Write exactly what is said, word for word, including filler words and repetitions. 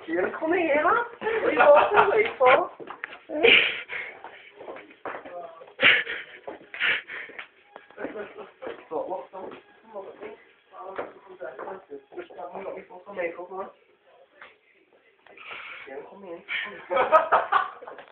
natuurlijk. Kom hier, hè? Wil je wel? Wil je wel? Wat, wacht dan. Mag het niet? Nou, dat is goed uit. Dus daar moet je nog niet van mee, hoor. Ja, kom in.